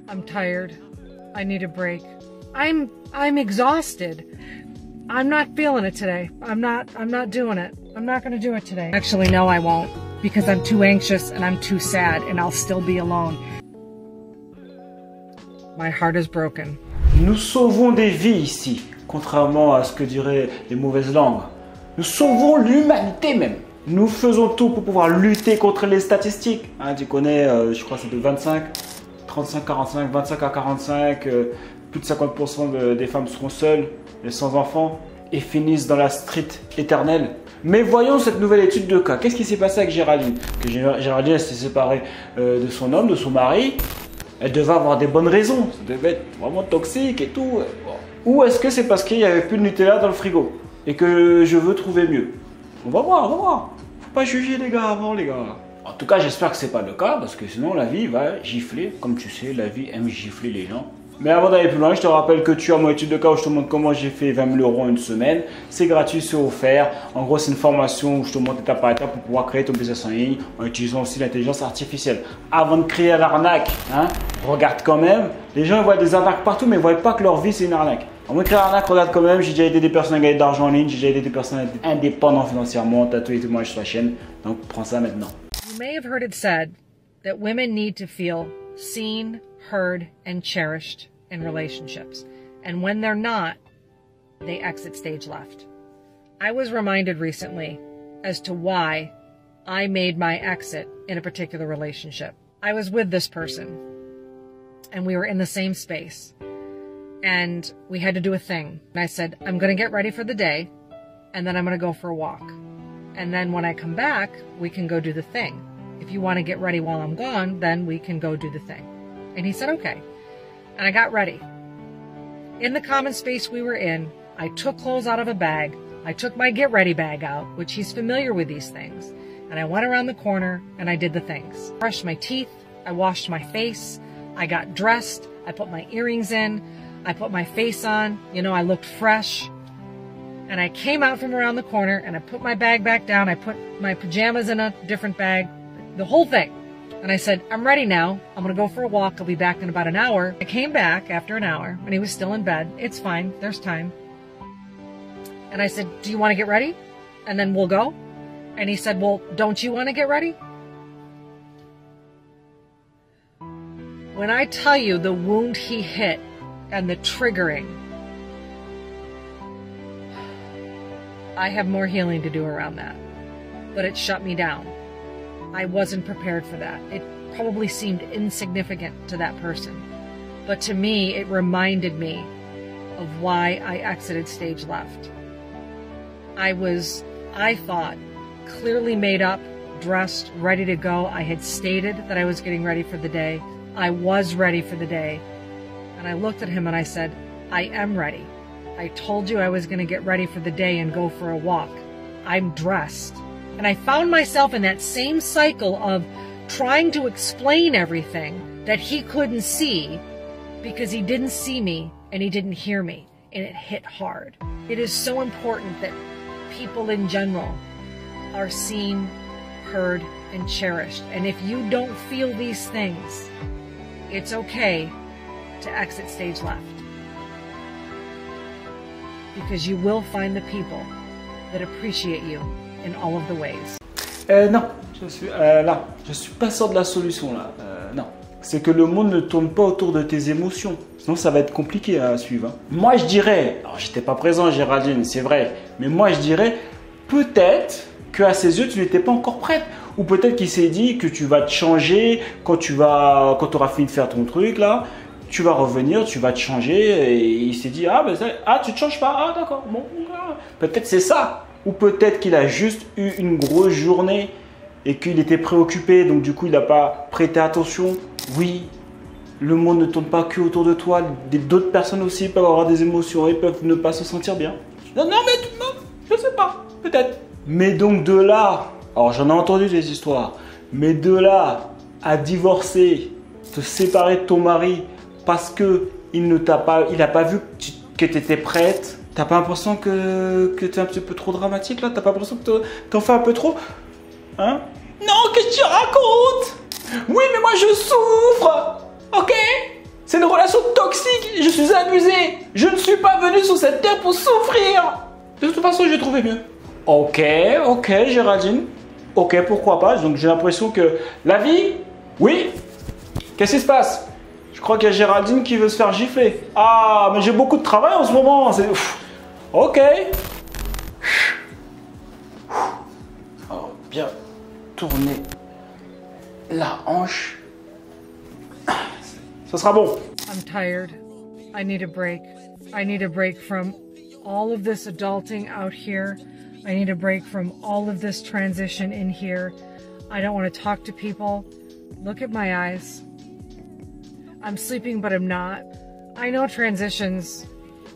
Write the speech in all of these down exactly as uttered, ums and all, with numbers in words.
I'm tired. I need a break. I'm I'm exhausted. I'm not feeling it today. I'm not I'm not doing it. I'm not going to do it today. Actually, no, I won't, because I'm too anxious and I'm too sad and I'll still be alone. My heart is broken. Nous sauvons des vies ici, contrairement à ce que diraient les mauvaises langues. Nous sauvons l'humanité même. Nous faisons tout pour pouvoir lutter contre les statistiques. Hein, tu connais, euh, je crois que c'est de vingt-cinq, trente-cinq, quarante-cinq, vingt-cinq à quarante-cinq. Euh, plus de cinquante pour cent de, des femmes seront seules et sans enfants et finissent dans la street éternelle. Mais voyons cette nouvelle étude de cas. Qu'est-ce qui s'est passé avec Géraldine? Que Géraldine elle s'est séparée euh, de son homme, de son mari. Elle devait avoir des bonnes raisons. Ça devait être vraiment toxique et tout. Ou est-ce que c'est parce qu'il n'y avait plus de Nutella dans le frigo et que je veux trouver mieux? On va voir, on va voir. Faut pas juger les gars avant, les gars. En tout cas, j'espère que c'est pas le cas parce que sinon la vie va gifler. Comme tu sais, la vie aime gifler les gens. Mais avant d'aller plus loin, je te rappelle que tu as mon étude de cas où je te montre comment j'ai fait vingt mille euros en une semaine. C'est gratuit, c'est offert. En gros, c'est une formation où je te montre étape par étape pour pouvoir créer ton business en ligne en utilisant aussi l'intelligence artificielle. Avant de créer l'arnaque, hein, regarde quand même. Les gens ils voient des arnaques partout, mais ils ne voient pas que leur vie c'est une arnaque. Avant de créer l'arnaque, regarde quand même. J'ai déjà aidé des personnes à gagner de l'argent en ligne. J'ai déjà aidé des personnes à être indépendantes financièrement. Tu as tous les témoignages sur la chaîne. Donc, prends ça maintenant. You may have heard it said that women need to feel seen, heard, and cherished in relationships. And when they're not, they exit stage left. I was reminded recently as to why I made my exit in a particular relationship. I was with this person, and we were in the same space, and we had to do a thing. And I said, I'm going to get ready for the day, and then I'm going to go for a walk. And then when I come back, we can go do the thing. If you want to get ready while I'm gone, then we can go do the thing. And he said, okay. And I got ready. In the common space we were in, I took clothes out of a bag. I took my get ready bag out, which he's familiar with these things. And I went around the corner and I did the things. I brushed my teeth. I washed my face. I got dressed. I put my earrings in. I put my face on. You know, I looked fresh. And I came out from around the corner and I put my bag back down. I put my pajamas in a different bag. The whole thing. And I said, I'm ready now. I'm going to go for a walk. I'll be back in about an hour. I came back after an hour and he was still in bed. It's fine. There's time. And I said, do you want to get ready? And then we'll go? And he said, well, don't you want to get ready? When I tell you the wound he hit and the triggering, I have more healing to do around that. But it shut me down. I wasn't prepared for that. It probably seemed insignificant to that person. But to me, it reminded me of why I exited stage left. I was, I thought, clearly made up, dressed, ready to go. I had stated that I was getting ready for the day. I was ready for the day. And I looked at him and I said, I am ready. I told you I was going to get ready for the day and go for a walk. I'm dressed. And I found myself in that same cycle of trying to explain everything that he couldn't see because he didn't see me and he didn't hear me, and it hit hard. It is so important that people in general are seen, heard, and cherished. And if you don't feel these things, it's okay to exit stage left. Because you will find the people that appreciate you in all of the ways. Euh, non, je suis euh, là, je suis pas sûr de la solution là. Euh, non, c'est que le monde ne tourne pas autour de tes émotions. Sinon, ça va être compliqué à suivre. Hein. Moi, je dirais, alors j'étais pas présent, Géraldine, c'est vrai, mais moi, je dirais peut-être qu'à ses yeux, tu n'étais pas encore prête. Ou peut-être qu'il s'est dit que tu vas te changer quand tu vas, quand tu auras fini de faire ton truc là. Tu vas revenir, tu vas te changer, et il s'est dit ah ben ça, ah tu te changes pas, ah d'accord, bon, ah. Peut-être c'est ça. Ou peut-être qu'il a juste eu une grosse journée et qu'il était préoccupé, donc du coup il n'a pas prêté attention. Oui, le monde ne tourne pas que autour de toi, d'autres personnes aussi peuvent avoir des émotions et peuvent ne pas se sentir bien. Non, non mais non, je sais pas, peut-être. Mais donc de là, alors j'en ai entendu des histoires, mais de là à divorcer, te séparer de ton mari parce que il ne t'a pas, il n'a pas vu que tu étais prête. T'as pas l'impression que, que tu es un petit peu trop dramatique là? T'as pas l'impression que t'en fais un peu trop? Hein? Non, qu'est-ce que tu racontes? Oui, mais moi je souffre! Ok? une relation toxique. Je suis abusé. Je ne suis pas venu sur cette terre pour souffrir. De toute façon, j'ai trouvé mieux. Ok, ok, Géraldine. Ok, pourquoi pas. Donc j'ai l'impression que la vie... Oui. Qu'est-ce qui se passe? Je crois qu'il y a Géraldine qui veut se faire gifler. Ah, mais j'ai beaucoup de travail en ce moment. Ok. Oh, bien tourner la hanche. Ça sera bon. I'm tired. I need a break. I need a break from all of this adulting out here. I need a break from all of this transition in here. I don't want to talk to people. Look at my eyes. I'm sleeping, but I'm not. I know transitions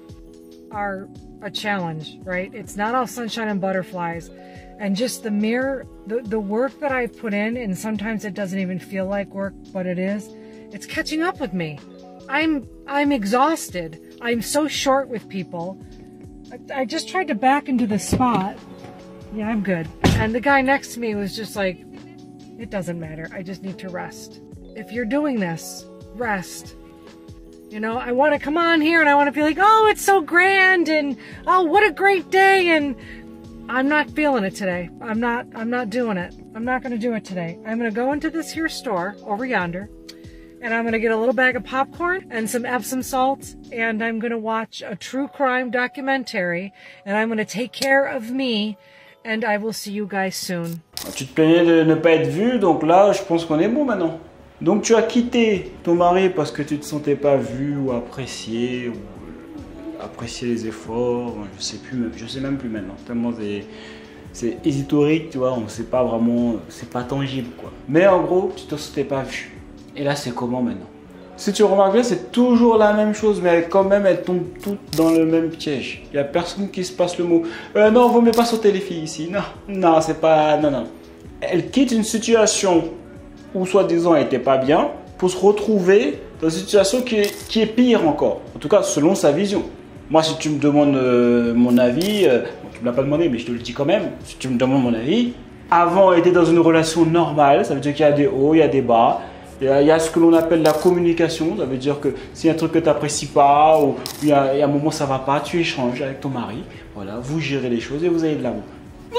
are a challenge, right? It's not all sunshine and butterflies. And just the mere, the, the work that I've put in, and sometimes it doesn't even feel like work, but it is, it's catching up with me. I'm, I'm exhausted. I'm so short with people. I, I just tried to back into the spot. Yeah, I'm good. And the guy next to me was just like, it doesn't matter. I just need to rest. If you're doing this, rest. You know, I want to come on here and I want to be like, oh, it's so grand and oh, what a great day. And I'm not feeling it today. I'm not, I'm not doing it. I'm not going to do it today. I'm going to go into this here store over yonder and I'm going to get a little bag of popcorn and some Epsom salt and I'm going to watch a true crime documentary and I'm going to take care of me and I will see you guys soon. Tu te plaignais de ne pas être vu, donc là, je pense qu'on est bon maintenant. Donc tu as quitté ton mari parce que tu ne te sentais pas vu ou apprécié, ou apprécier les efforts, je sais plus, je sais même plus maintenant, tellement c'est ésotérique, tu vois, on ne sait pas vraiment, c'est pas tangible quoi. Mais en gros, tu ne te sentais pas vu. Et là, c'est comment maintenant? Si tu remarques bien, c'est toujours la même chose, mais quand même, elles tombent toutes dans le même piège. Il n'y a personne qui se passe le mot. Euh, non, vaut mieux pas sauter les filles ici. Non, non, c'est pas, non, non. Elles quittent une situation où soi-disant elle n'était pas bien, pour se retrouver dans une situation qui est, qui est pire encore. En tout cas, selon sa vision. Moi, si tu me demandes euh, mon avis, euh, bon, tu ne me l'as pas demandé, mais je te le dis quand même, si tu me demandes mon avis, avant, elle était dans une relation normale, ça veut dire qu'il y a des hauts, il y a des bas, il y a, il y a ce que l'on appelle la communication, ça veut dire que s'il y a un truc que tu n'apprécies pas, ou il y, a, il y a un moment ça ne va pas, tu échanges avec ton mari, voilà, vous gérez les choses et vous avez de l'amour.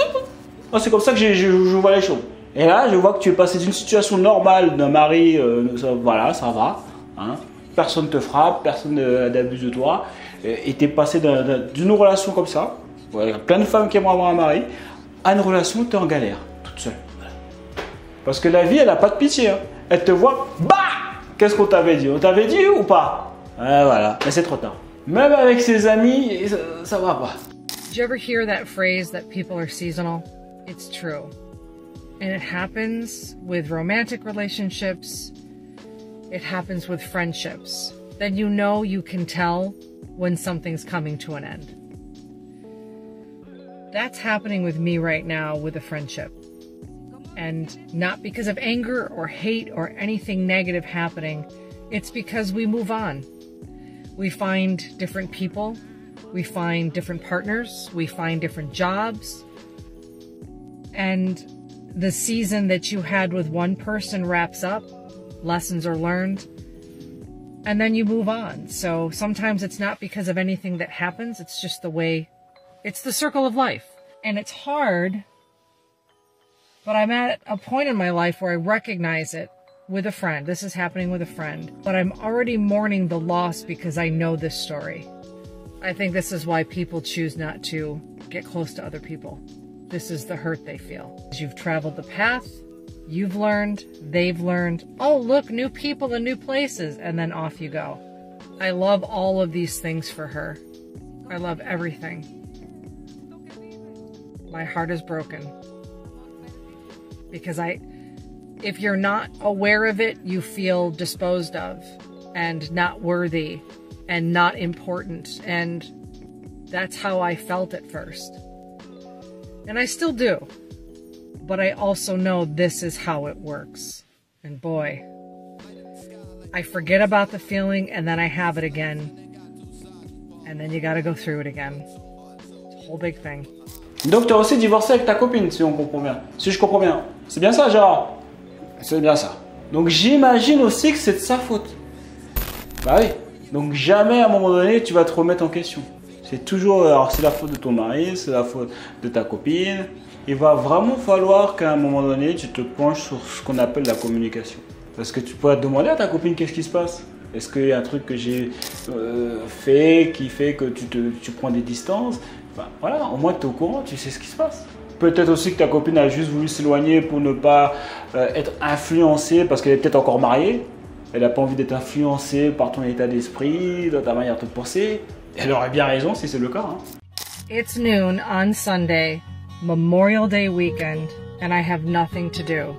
C'est comme ça que je, je, je vois les choses. Et là, je vois que tu es passé d'une situation normale d'un mari, euh, ça, voilà, ça va, hein, personne ne te frappe, personne n'abuse de toi, et tu es passé d'une relation comme ça, il y a plein de femmes qui aimeraient avoir un mari, à une relation où tu es en galère, toute seule. Parce que la vie, elle n'a pas de pitié, hein. Elle te voit, bah, qu'est-ce qu'on t'avait dit? On t'avait dit ou pas? Ouais, voilà, mais c'est trop tard. Même avec ses amis, ça, ça va pas. Did you ever hear that phrase that people are seasonal? It's true. And it happens with romantic relationships. It happens with friendships. Then you know you can tell when something's coming to an end. That's happening with me right now with a friendship. And not because of anger or hate or anything negative happening. It's because we move on. We find different people. We find different partners. We find different jobs. And the season that you had with one person wraps up, lessons are learned, and then you move on. So sometimes it's not because of anything that happens, it's just the way, it's the circle of life. And it's hard, but I'm at a point in my life where I recognize it with a friend. This is happening with a friend, but I'm already mourning the loss because I know this story. I think this is why people choose not to get close to other people. This is the hurt they feel. You've traveled the path, you've learned, they've learned. Oh, look, new people and new places, and then off you go. I love all of these things for her. I love everything. My heart is broken. Because I, if you're not aware of it, you feel disposed of and not worthy and not important. And that's how I felt at first. And I still do, but I also know this is how it works. And boy, I forget about the feeling and then I have it again. And then you gotta go through it again. It's a whole big thing. Donc tu as aussi divorcé avec ta copine, si on comprend bien. Si je comprends bien. C'est bien ça, Gérard? C'est bien ça. Donc j'imagine aussi que c'est de sa faute. Bah oui. Donc jamais à un moment donné tu vas te remettre en question. C'est toujours, alors c'est la faute de ton mari, c'est la faute de ta copine. Il va vraiment falloir qu'à un moment donné tu te penches sur ce qu'on appelle la communication. Parce que tu pourrais te demander à ta copine qu'est-ce qui se passe. Est-ce qu'il y a un truc que j'ai euh, fait qui fait que tu, te, tu prends des distances? Enfin voilà, au moins tu es au courant, tu sais ce qui se passe. Peut-être aussi que ta copine a juste voulu s'éloigner pour ne pas euh, être influencée parce qu'elle est peut-être encore mariée. Elle n'a pas envie d'être influencée par ton état d'esprit, dans ta manière de te penser. Elle aurait bien raison si c'est le cas. Hein. It's noon on Sunday, Memorial Day weekend, and I have nothing to do.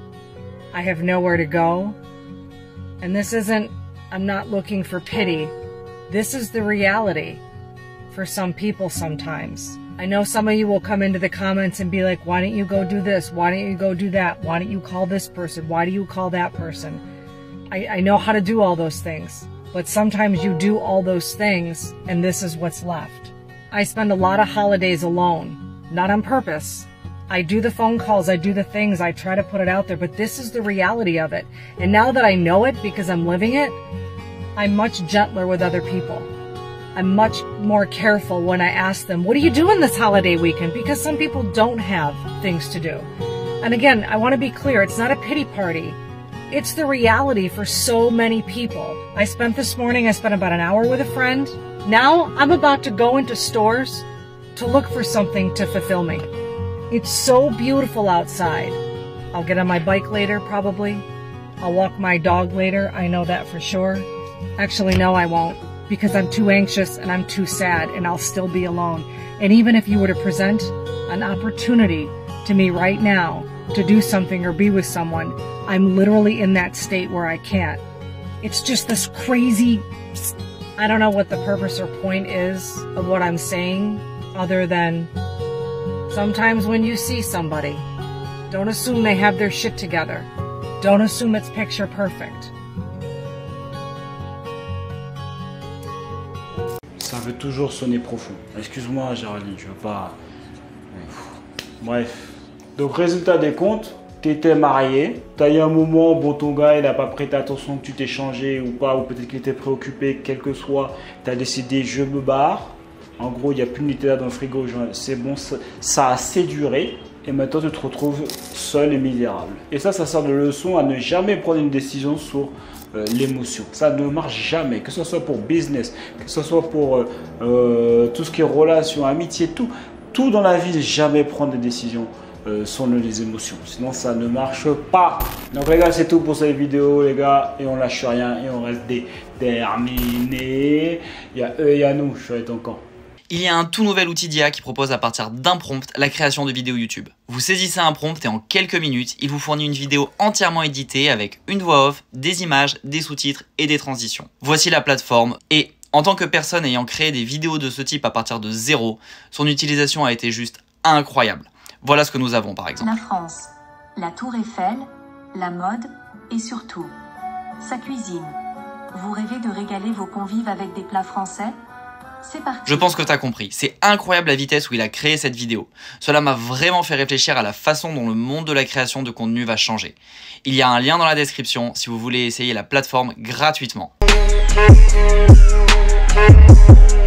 I have nowhere to go. And this isn't, I'm not looking for pity. This is the reality for some people sometimes. I know some of you will come into the comments and be like, why don't you go do this? Why don't you go do that? Why don't you call this person? Why do you call that person? I, I know how to do all those things, but sometimes you do all those things and this is what's left. I spend a lot of holidays alone, not on purpose. I do the phone calls, I do the things, I try to put it out there, but this is the reality of it. And now that I know it because I'm living it, I'm much gentler with other people. I'm much more careful when I ask them, what are you doing this holiday weekend? Because some people don't have things to do. And again, I want to be clear, it's not a pity party. It's the reality for so many people. I spent this morning, I spent about an hour with a friend. Now I'm about to go into stores to look for something to fulfill me. It's so beautiful outside. I'll get on my bike later, probably. I'll walk my dog later, I know that for sure. Actually, no, I won't, because I'm too anxious and I'm too sad and I'll still be alone. And even if you were to present an opportunity to me right now to do something or be with someone, I'm literally in that state where I can't. It's just this crazy, I don't know what the purpose or point is of what I'm saying, other than sometimes when you see somebody, don't assume they have their shit together. Don't assume it's picture perfect. Ça veut toujours sonner profond. Excuse-moi Géraldine, je veux pas... Bref. Donc résultat des comptes, tu étais marié, tu as eu un moment, bon ton gars il n'a pas prêté attention que tu t'es changé ou pas, ou peut-être qu'il était préoccupé, quel que soit, tu as décidé je me barre. En gros, il n'y a plus de Nutella dans le frigo, c'est bon, ça, ça a assez duré. Et maintenant, tu te retrouves seul et misérable. Et ça, ça sert de leçon à ne jamais prendre une décision sur euh, l'émotion. Ça ne marche jamais, que ce soit pour business, que ce soit pour euh, euh, tout ce qui est relation, amitié, tout. Tout dans la vie, jamais prendre des décisions euh, sur les émotions. Sinon, ça ne marche pas. Donc les gars, c'est tout pour cette vidéo, les gars. Et on lâche rien et on reste déterminés. Il y a eux et il y a nous, je suis avec ton camp. Il y a un tout nouvel outil d'I A qui propose à partir d'un prompt la création de vidéos YouTube. Vous saisissez un prompt et en quelques minutes, il vous fournit une vidéo entièrement éditée avec une voix off, des images, des sous-titres et des transitions. Voici la plateforme et en tant que personne ayant créé des vidéos de ce type à partir de zéro, son utilisation a été juste incroyable. Voilà ce que nous avons par exemple. La France, la Tour Eiffel, la mode et surtout, sa cuisine. Vous rêvez de régaler vos convives avec des plats français ? C'est parti. Je pense que t'as compris, c'est incroyable la vitesse où il a créé cette vidéo. Cela m'a vraiment fait réfléchir à la façon dont le monde de la création de contenu va changer. Il y a un lien dans la description si vous voulez essayer la plateforme gratuitement.